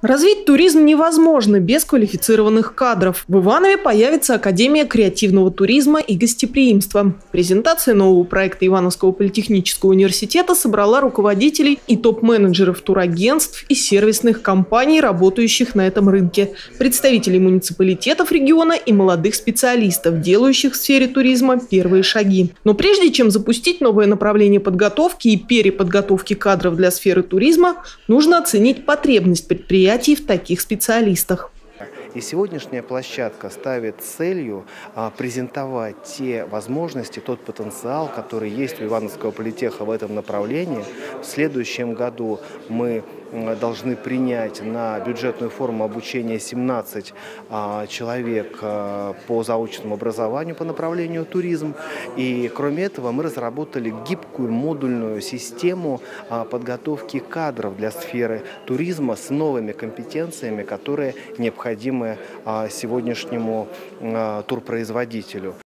Развить туризм невозможно без квалифицированных кадров. В Иванове появится Академия креативного туризма и гостеприимства. Презентация нового проекта Ивановского политехнического университета собрала руководителей и топ-менеджеров турагентств и сервисных компаний, работающих на этом рынке, представителей муниципалитетов региона и молодых специалистов, делающих в сфере туризма первые шаги. Но прежде чем запустить новое направление подготовки и переподготовки кадров для сферы туризма, нужно оценить потребность предприятий в таких специалистах. И сегодняшняя площадка ставит целью презентовать те возможности, тот потенциал, который есть у Ивановского политеха в этом направлении. В следующем году мы должны принять на бюджетную форму обучения 17 человек по заочному образованию по направлению туризм. И кроме этого мы разработали гибкую модульную систему подготовки кадров для сферы туризма с новыми компетенциями, которые необходимы сегодняшнему турпроизводителю.